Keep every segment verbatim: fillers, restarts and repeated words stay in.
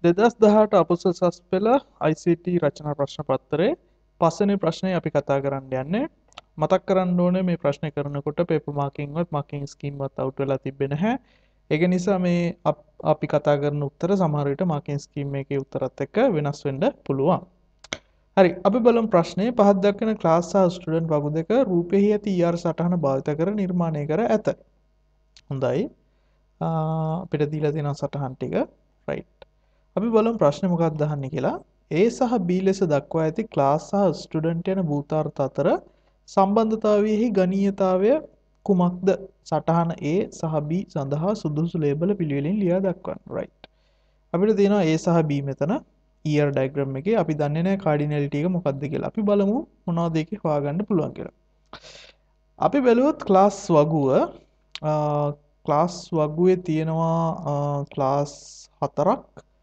දෙදස් දහට අපසසස් පෙළ I C T රචනා ප්‍රශ්න පත්තරේ පස්වෙනි ප්‍රශ්නය අපි කතා කරන්න යන්නේ. මතක් කරන්න ඕනේ මේ ප්‍රශ්න කරනකොට පේපර් මාකින් වත් මාකින් ස්කීම් වත් අවුට් වෙලා තිබෙන්නේ නැහැ. ඒක නිසා මේ අපි කතා කරන උත්තර සමහර විට මාකින් ස්කීම් එකේ උත්තරත් එක්ක වෙනස් වෙන්න පුළුවන්. හරි, අපි බලමු ප්‍රශ්නේ. පහත් දක්වන ක්ලාස් සහ ස්ටුඩන්ට් වගු දෙක රූපෙහි ඇති E R සටහන භාවිත කර නිර්මාණය කර ඇත. හොඳයි. අපිට දීලා තියෙන සටහන් ටික right. අපි බලමු ප්‍රශ්නේ මොකක්ද අහන්නේ කියලා. A සහ B ලෙස දක්වා ඇති ක්ලාස් සහ ස්ටුඩන්ට් යන භූතාර්ථ අතර සම්බන්ධතාවයෙහි ගණීයතාවය කුමක්ද? සටහන A සහ B සඳහා සුදුසු ලේබල පිළිවෙලින් ලියා දක්වන්න. right. අපිට තියෙනවා A සහ B මෙතන E R diagram එකේ. අපි දන්නේ නැහැ cardinality එක මොකක්ද කියලා. අපි බලමු මොනවද ඒකේ හොයාගන්න පුළුවන් කියලා. අපි බැලුවොත් ක්ලාස් වගුව ක්ලාස් වගුවේ තියෙනවා ක්ලාස් හතරක්.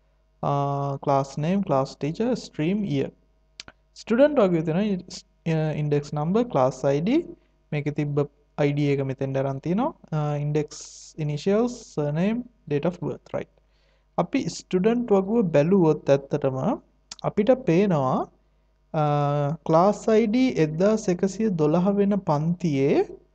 class name, class teacher, stream, year. Student වගේ තියෙනවා index number, class I D, මේකේ තිබ්බ I D එක මෙතෙන් දරන් තියෙනවා, index initials, surname, date of birth, right. අපි student වගුව බැලුවොත් ඇත්තටම අපිට පේනවා class I D එක්දාස් එකසිය දොළහ වෙන පන්තියේ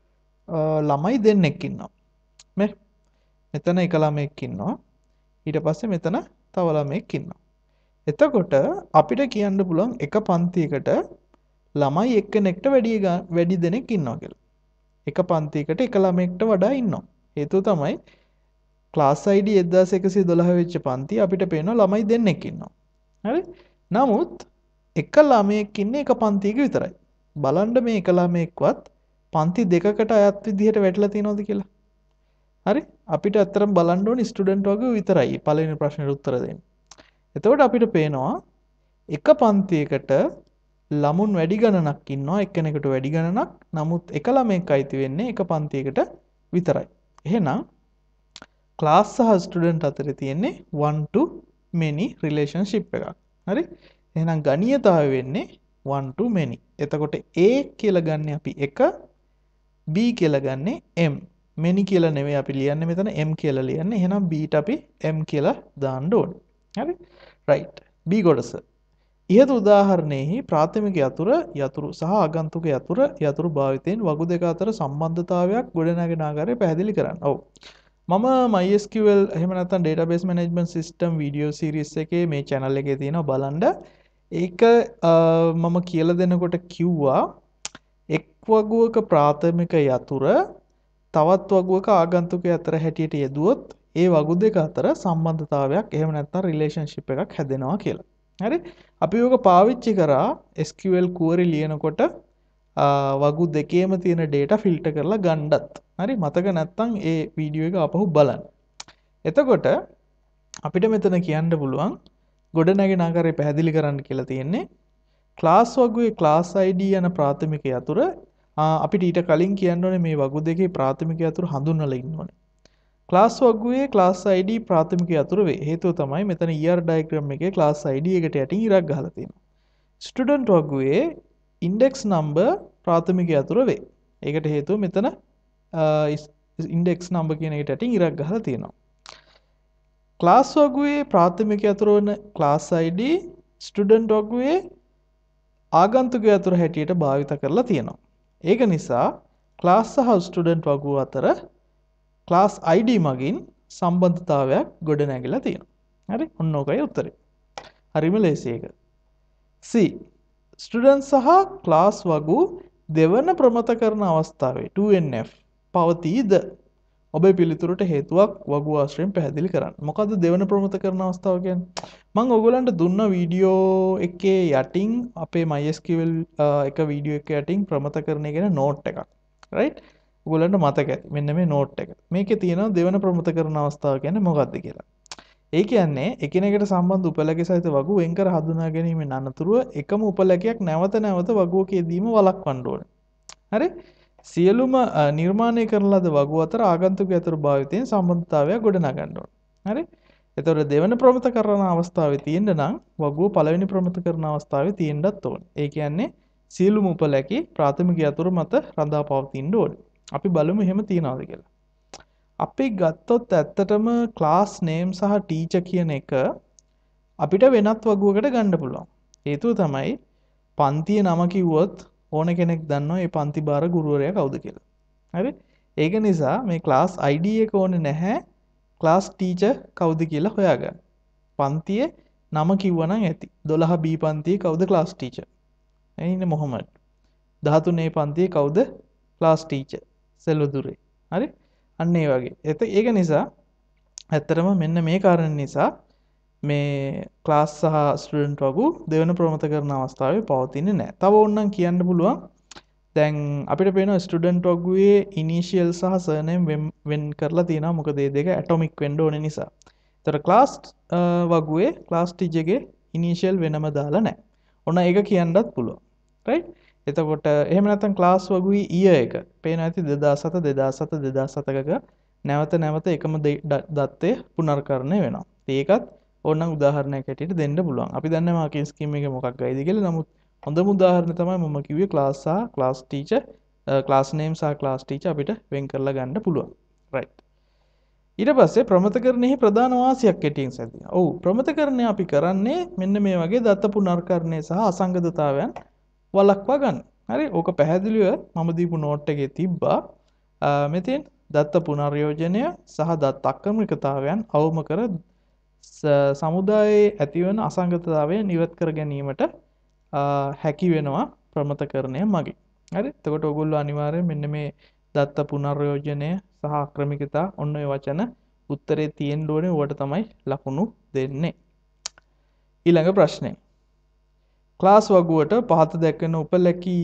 ළමයි දෙන්නෙක් ඉන්නවා. මේ මෙතන එක ළමෙක් ඉන්නවා. ඊට පස්සේ මෙතන තව ළමෙක් ඉන්නවා. එතකොට අපිට කියන්න පුළුවන් එක පන්තියකට ළමයි එක්කෙනෙක්ට වැඩි වැඩි දෙනෙක් ඉන්නවා කියලා. එක පන්තියකට එක ළමෙක්ට වඩා ඉන්නවා. හේතුව තමයි ක්ලාස් I D එක්දාස් එකසිය දොළහ වෙච්ච පන්තිය අපිට පේනවා ළමයි දෙන්නෙක් ඉන්නවා. හරි? නමුත් එක ළමයෙක් ඉන්නේ එක පන්තියක විතරයි. බලන්න මේ එක ළමයෙක්වත් පන්ති දෙකකට අයත් විදිහට වැටලා තියෙනවද කියලා. හරි, අපිට අත්‍තරම් බලන්න ඕනේ ස්ටුඩන්ට් වගේ විතරයි පළවෙනි ප්‍රශ්නෙට උත්තර දෙන්න. එතකොට අපිට පේනවා එක පන්තියකට ළමුන් වැඩි ගණනක් ඉන්නවා, එක්කෙනෙකුට වැඩි ගණනක්. නමුත් එක ළමයෙක් අයිති වෙන්නේ එක පන්තියකට විතරයි. එහෙනම් ක්ලාස් සහ ස්ටුඩන්ට් අතර තියෙන්නේ one to many relationship එකක්. හරි? එහෙනම් ගණීයතාවය වෙන්නේ one to many. එතකොට A කියලා ගන්න අපි එක, B කියලා ගන්න M. many කියලා නෙවෙයි අපි ලියන්නේ මෙතන M කියලා ලියන්නේ. එහෙනම් B ට අපි M කියලා දාන්න ඕනේ. හරි? right. B කොටස. ඉහත උදාහරණයෙහි ප්‍රාථමික යතුර යතුරු සහ ආගන්තුක යතුර යතුරු භාවිතයෙන් වගු දෙක අතර සම්බන්ධතාවයක් ගොඩනගෙන ආකාරය පැහැදිලි කරන්න. ඔව්. මම MySQL එහෙම නැත්නම් database management system video series එකේ මේ channel එකේ තියෙනවා බලන්න. ඒක මම කියලා දෙනකොට කිව්වා එක් වගුවක ප්‍රාථමික යතුර තවත් වගුවක ආගන්තුක යතුර හැටියට යෙදුවොත් ඒ වගු දෙක අතර සම්බන්ධතාවයක් එහෙම නැත්නම් රිලේෂන්ෂිප් එකක් හැදෙනවා කියලා. හරි? අපි ඔක පාවිච්චි කරා S Q L query ලියනකොට වගු දෙකේම තියෙන data filter කරලා ගන්නත්. හරි? මතක නැත්නම් ඒ වීඩියෝ එක ආපහු බලන්න. එතකොට අපිට මෙතන කියන්න පුළුවන් ගොඩනැගෙන ආකාරය පැහැදිලි කරන්න කියලා තියෙන්නේ ක්ලාස් වගුවේ ක්ලාස් I D යන ප්‍රාථමික යතුර අපිට ඊට කලින් කියන්න ඕනේ මේ වගු දෙකේ ප්‍රාථමික යතුරු හඳුන්වලා ඉන්න ඕනේ. ක්ලාස් වගුවේ ක්ලාස් I D ප්‍රාථමික යතුරු වේ. හේතුව තමයි මෙතන E R diagram එකේ ක්ලාස් I D එකට යටින් ඉරක් ගහලා තියෙනවා. ස්ටුඩන්ට් වගුවේ index number ප්‍රාථමික යතුරු වේ. ඒකට හේතුව මෙතන index number කියන එකට යටින් ඉරක් ගහලා තියෙනවා. ක්ලාස් වගුවේ ප්‍රාථමික යතුරු වන ක්ලාස් I D ස්ටුඩන්ට් වගුවේ ආගන්තුක යතුරු හැටියට භාවිත කරලා තියෙනවා. ඒක නිසා ක්ලාස් සහ ස්ටුඩන්ට් වගුව අතර ක්ලාස් I D මගින් සම්බන්ධතාවයක් ගොඩ නැගිලා තියෙනවා. හරි? ඔන්න ඔකයි උත්තරේ. හරිම ලේසි ඒක. C. ස්ටුඩන්ට් සහ ක්ලාස් වගු දෙවන ප්‍රමත කරන අවස්ථාවේ two N F පවතීද? ඔබේ පිළිතුරට හේතුවක් වගු ආශ්‍රයෙන් පැහැදිලි කරන්න. මොකද්ද දෙවන ප්‍රමත කරන අවස්ථාව කියන්නේ? මම ඔයගොල්ලන්ට දුන්න වීඩියෝ එකේ යටින් අපේ MySQL එක වීඩියෝ එකේ යටින් ප්‍රමතකරණය කියන නෝට් එකක්. right? ඔයගොල්ලන්ට මතක ඇති. මෙන්න මේ නෝට් එක. මේකේ තියෙනවා දෙවන ප්‍රමතකරණ අවස්ථාව කියන්නේ මොකක්ද කියලා. ඒ කියන්නේ එකිනෙකට සම්බන්ධ උපලකේ සහිත වගු වෙන් කර හඳුනා ගැනීමෙන් අනතුරුව එකම උපලකයක් නැවත නැවත වගුවක යෙදීම වළක්වන්න ඕනේ. හරි? සියලුම නිර්මාණය කරන ලද වගු අතර ආගන්තුක යතුරු භාවිතයෙන් සම්බන්ධතාවයක් ගොඩනගන්න ඕනේ. හරි? එතකොට දෙවන ප්‍රමතකරණ අවස්ථාවේ තියෙන්න නම් වගුව පළවෙනි ප්‍රමතකරණ අවස්ථාවේ තියෙන්නත් ඕනේ. ඒ කියන්නේ සියලුම උපලකේ ප්‍රාථමික යතුරු මත රඳා පවතින්න ඕනේ. අපි බලමු එහෙම තියනවාද කියලා. අපි ගත්තොත් ඇත්තටම ක්ලාස් නේම් සහ ටීචර් කියන එක අපිට වෙනත් වගුවකට ගන්න පුළුවන්. හේතුව තමයි පන්තියේ නම කිව්වොත් ඕන කෙනෙක් දන්නවා මේ පන්ති බාර ගුරුවරයා කවුද කියලා. හරි? ඒක නිසා මේ ක්ලාස් I D එක ඕනේ නැහැ ක්ලාස් ටීචර් කවුද කියලා හොයාගන්න. පන්තියේ නම කිව්වනම් ඇති. දොළහ B පන්තියේ කවුද ක්ලාස් ටීචර්? එන්නේ මොහමඩ්. දහතුන් A පන්තියේ කවුද ක්ලාස් ටීචර්? සෙල්වදුරේ. හරි? අන්න ඒ වගේ. ඒක නිසා ඇත්තටම මෙන්න මේ කාරණා නිසා මේ ක්ලාස් සහ ස්ටුඩන්ට් වගු දෙවන ප්‍රමතකරණ අවස්ථාවේ පවතින්නේ නැහැ. තව ඕනනම් කියන්න පුළුවන්. දැන් අපිට පේනවා ස්ටුඩන්ට් වගුවේ ඉනිෂියල් සහ සර්නේම් වෙන් කරලා තියෙනවා. මොකද මේ දෙක ඇටොමික් වෙන්න ඕනේ නිසා. ඒතර ක්ලාස් වගුවේ ක්ලාස් ටීචර්ගේ ඉනිෂියල් වෙනම දාලා නැහැ. ඔන්න ඒක කියන්නත් පුළුවන්. රයිට්? එතකොට එහෙම නැත්නම් ක්ලාස් වගුවේ ඊයර් එක පේනවා ඇති දෙදාස් හත දෙදාස් හත දෙදාස් හතක නැවත නැවත එකම දත්තය පුනර්කරණය වෙනවා. ඒකත් ඕනනම් උදාහරණයක් හැටියට දෙන්න පුළුවන්. අපි දන්නේ මාකින් ස්කීම් එකේ මොකක් ගයිද කියලා. නමුත් හොඳම උදාහරණ තමයි මම කිව්වේ ක්ලාස් සහ ක්ලාස් ටීචර් ක්ලාස් නේම් සහ ක්ලාස් ටීචර් අපිට වෙන් කරලා ගන්න පුළුවන්. රයිට්. ඊට පස්සේ ප්‍රමතකරණෙහි ප්‍රධාන වාසියක් කෙටියෙන් සැදිනවා. ඔව් ප්‍රමතකරණය අපි කරන්නේ මෙන්න මේ වගේ දත්ත පුනර්කරණය සහ අසංගතතාවයන් වළක්වා ගන්න. හරි? ඕක පැහැදිලිව මම දීපු නෝට් එකේ තිබ්බා. මෙතෙන් දත්ත පුනර්යෝජනය සහ දත්ත අක්‍රමිකතාවයන් අවම කර සමුදායේ ඇතිවන අසංගතතාවය නිවත් කර ගැනීමට හැකි වෙනවා ප්‍රමතකරණය මගින්. හරි? එතකොට ඔයගොල්ලෝ අනිවාර්යයෙන් මෙන්න මේ දත්ත පුනර්යෝජනය සහ අක්‍රමිකතා ඔන්න ඔය වචන උත්තරේ තියෙන්න ඕනේ. උවට තමයි ලකුණු දෙන්නේ. ඊළඟ ප්‍රශ්නේ. ක්ලාස් වගුවට පහත දැක්වෙන උපලැකී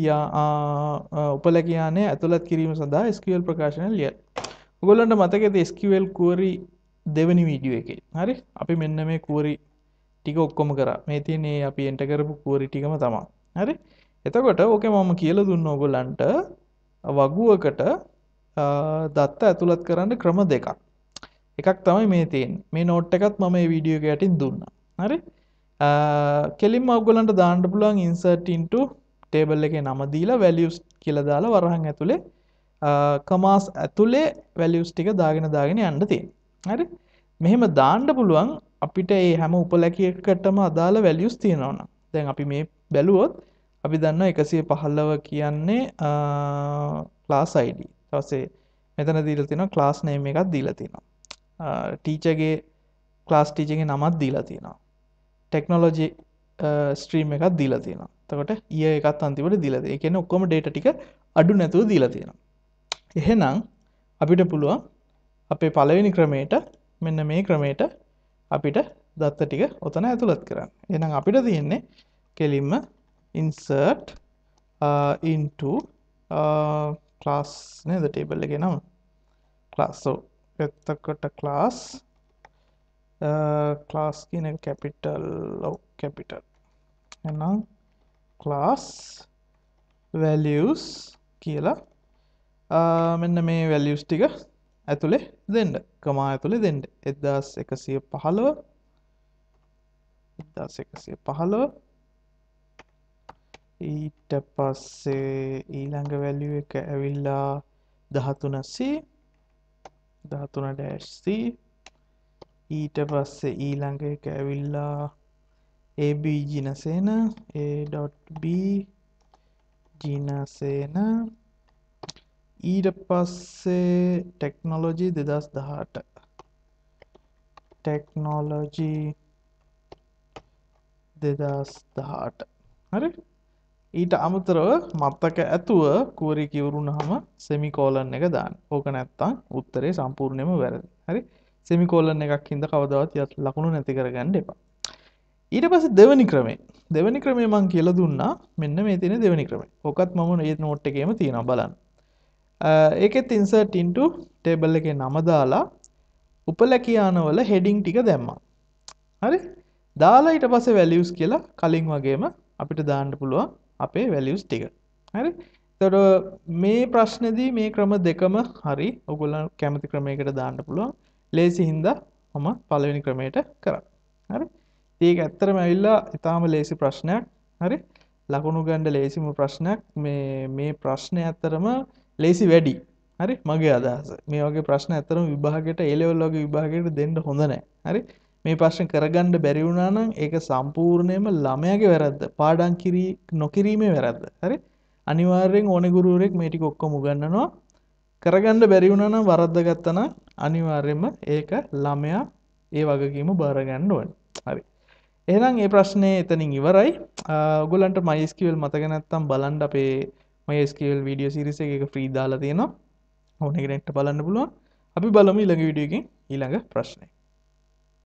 උපලැකියානය ඇතුළත් කිරීම සඳහා S Q L ප්‍රකාශන ලියන්න. ඔයගොල්ලන්ට මතකද S Q L query දෙවෙනි වීඩියෝ එකේ. හරි? අපි මෙන්න මේ query ටික ඔක්කොම කරා. මේ තියෙන්නේ අපි එන්ටර් කරපු query ටිකම තමයි. හරි? එතකොට ඕකේ මම කියලා දුන්නා ඔයගොල්ලන්ට වගුවකට දත්ත ඇතුළත් කරන්න ක්‍රම දෙකක්. එකක් තමයි මේ තියෙන්නේ. මේ නෝට් එකත් මම මේ වීඩියෝ එක යටින් දුන්නා. හරි? කෙලින්ම ඔයගොල්ලන්ට දාන්න පුළුවන් insert into table එකේ නම දීලා values කියලා දාලා වරහන් ඇතුලේ commas ඇතුලේ values ටික දාගෙන දාගෙන යන්න තියෙනවා. හරි? මෙහෙම දාන්න පුළුවන් අපිට මේ හැම උපලැකියකටම අදාළ values තියෙනවා නම්. දැන් අපි මේ බැලුවොත් අපි දන්නවා එකසිය පහළොව කියන්නේ class I D. ඊට පස්සේ මෙතන දීලා තියෙනවා class name එකක් දීලා තියෙනවා. teacher ගේ class teacher ගේ නමක් දීලා තියෙනවා. ටෙක්නොලොජි ස්ට්‍රීම් එකක් දීලා තියෙනවා. එතකොට ඊයර් එකත් අන්තිමට දීලා තියෙනවා. ඒ කියන්නේ ඔක්කොම data ටික අඩු නැතුව දීලා තියෙනවා. එහෙනම් අපිට පුළුවන් අපේ පළවෙනි ක්‍රමයට මෙන්න මේ ක්‍රමයට අපිට දත්ත ටික ඔතන ඇතුළත් කරන්න. එහෙනම් අපිට තියෙන්නේ කෙලින්ම insert uh, into uh, class නේද table එකේ නම class. so එතකොට class class කියන එක capital ඔව් capital. එහෙනම් class values කියලා මෙන්න මේ values ටික ඇතුලේ දෙන්න. කමා ඇතුලේ දෙන්න. එක්දාස් එකසිය පහළොව එක්දාස් එකසිය පහළොව ඊට පස්සේ ඊළඟ value එක ඇවිල්ලා දහතුන C දහතුන dash C ඊට පස්සේ ඊළඟ එක ඇවිල්ලා ab ජිනසේන a.b ජිනසේන ඊට පස්සේ ටෙක්නොලොජි දෙදාස් දහඅට ටෙක්නොලොජි දෙදාස් දහඅට. හරි? ඊට අමතරව මතක ඇතුව query කිවරුනහම semicolon එක දාන්න. ඕක නැත්තම් උත්තරේ සම්පූර්ණයෙන්ම වැරදි. හරි? semicolon එකක් හින්දා කවදාවත් ලකුණු නැති කරගන්න එපා. ඊට පස්සේ දෙවෙනි ක්‍රමය. දෙවෙනි ක්‍රමය මම කියලා දුන්නා. මෙන්න මේ තියෙන දෙවෙනි ක්‍රමය. ඕකත් මම මේ නෝට් එකේම තියෙනවා බලන්න. ඒකෙත් insert into table එකේ නම දාලා උපලැකියානවල heading ටික දැම්මා. හරි? දාලා ඊට පස්සේ values කියලා කලින් වගේම අපිට දාන්න පුළුවන් අපේ values ටික. හරි? එතකොට මේ ප්‍රශ්නේදී මේ ක්‍රම දෙකම හරි. ඔයගොල්ලෝ කැමති ක්‍රමයකට දාන්න පුළුවන්. ලේසි හින්දා මම පළවෙනි ක්‍රමයට කරා. හරි? ඒක ඇත්තටම ඇවිල්ලා ඊටාම ලේසි ප්‍රශ්නයක්. හරි? ලකුණු ගන්න ලේසිම ප්‍රශ්නයක්. මේ මේ ප්‍රශ්නේ ඇත්තටම ලේසි වැඩි. හරි? මගේ අදහස. මේ වගේ ප්‍රශ්න ඇත්තටම විභාගයට A level වගේ විභාගයකට දෙන්න හොඳ නැහැ. හරි? මේ ප්‍රශ්න කරගන්න බැරි වුණා නම් ඒක සම්පූර්ණයෙන්ම ළමයාගේ වැරද්ද. පාඩම් කිරී නොකිරීමේ වැරද්ද. හරි? අනිවාර්යෙන් ඕනේ ගුරුවරයෙක් මේ ටික ඔක්කොම උගන්වනවා. කරගන්න බැරි වුණා නම් වරද්ද ගත්තා නම් අනිවාර්යෙන්ම ඒක ළමයා ඒ වගකීම බාර ගන්න ඕනේ. හරි. එහෙනම් මේ ප්‍රශ්නේ එතනින් ඉවරයි. ඔයගොල්ලන්ට MySQL මතක නැත්නම් බලන්න අපේ MySQL වීඩියෝ සීරීස් එක එක ෆ්‍රී දාලා තියෙනවා. ඕන කෙනෙක්ට බලන්න පුළුවන්. අපි බලමු ඊළඟ වීඩියෝ එකකින් ඊළඟ ප්‍රශ්නේ.